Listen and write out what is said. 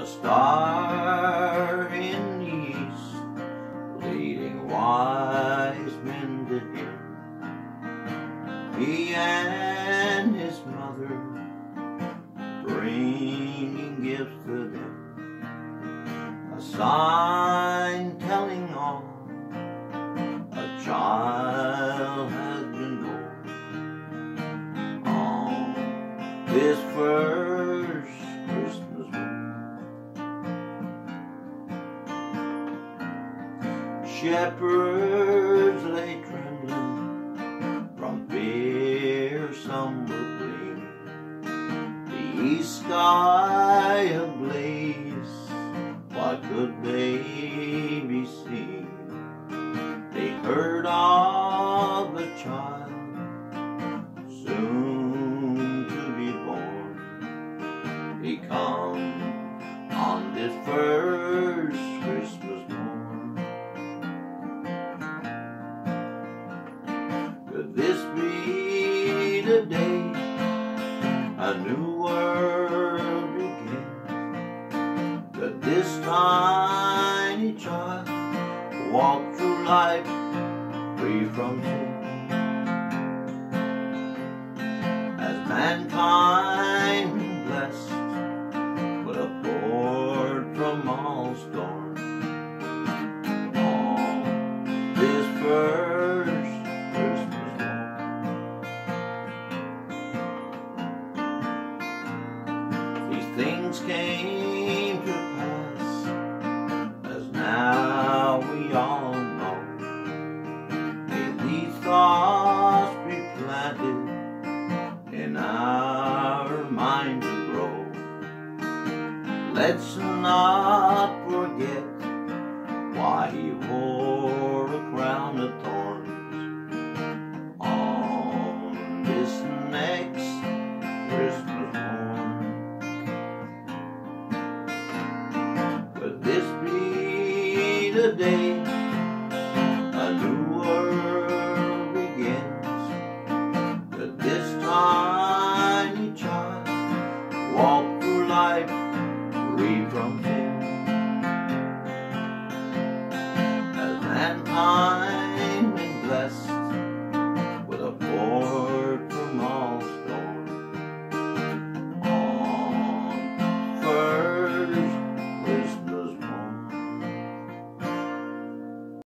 a star in the east, leading wise men to him. He and his mother bringing gifts to them, a sign telling all a child has been born on this first Christmas morn. Shepherds lay trembling from fear, some were fleeing, the east sky ablaze, what could they be seeing? They heard of a child soon to be born. He come on this first Christmas morn. Could this be the day a new world begins? Could this tiny child walk through life free from sin? As mankind been blessed with a port from all storms on this first Christmas morn. These things came to pass, as now we all know. May these thoughts be planted in our mind to grow. Let's not forget why he wore a crown of thorns on this next Christmas morn. Could this be the day